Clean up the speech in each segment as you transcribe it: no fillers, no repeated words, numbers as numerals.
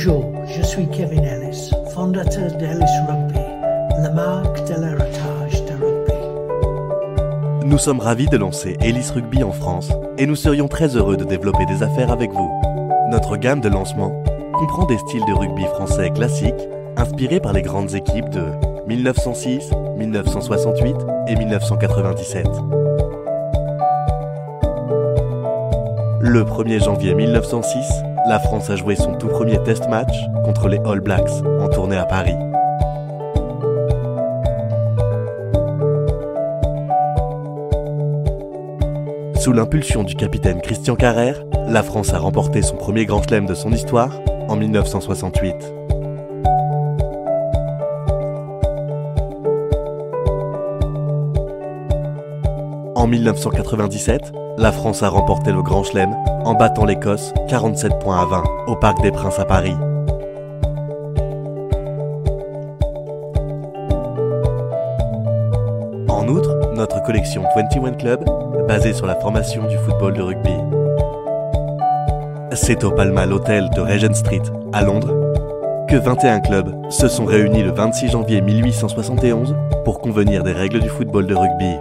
Bonjour, je suis Kevin Ellis, fondateur d'Ellis Rugby, la marque de l'héritage de rugby. Nous sommes ravis de lancer Ellis Rugby en France et nous serions très heureux de développer des affaires avec vous. Notre gamme de lancement comprend des styles de rugby français classiques inspirés par les grandes équipes de 1906, 1968 et 1997. Le 1er janvier 1906, la France a joué son tout premier test match contre les All Blacks en tournée à Paris. Sous l'impulsion du capitaine Christian Carrère, la France a remporté son premier grand chelem de son histoire en 1968. En 1997, la France a remporté le Grand Chelem en battant l'Écosse 47 points à 20 au Parc des Princes à Paris. En outre, notre collection 21 Club, basée sur la formation du football de rugby. C'est au Palma Hotel de Regent Street, à Londres, que 21 clubs se sont réunis le 26 janvier 1871 pour convenir des règles du football de rugby.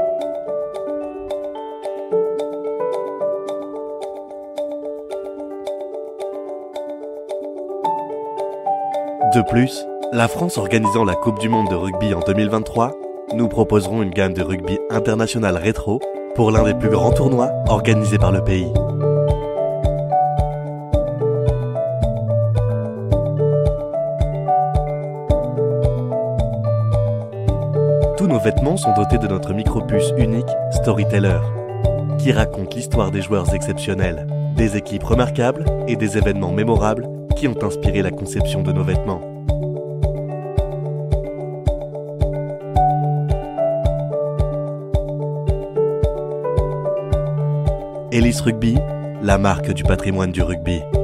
De plus, la France organisant la Coupe du Monde de rugby en 2023, nous proposerons une gamme de rugby international rétro pour l'un des plus grands tournois organisés par le pays. Tous nos vêtements sont dotés de notre micropuce unique Storyteller, qui raconte l'histoire des joueurs exceptionnels, des équipes remarquables et des événements mémorables qui ont inspiré la conception de nos vêtements. Ellis Rugby, la marque du patrimoine du rugby.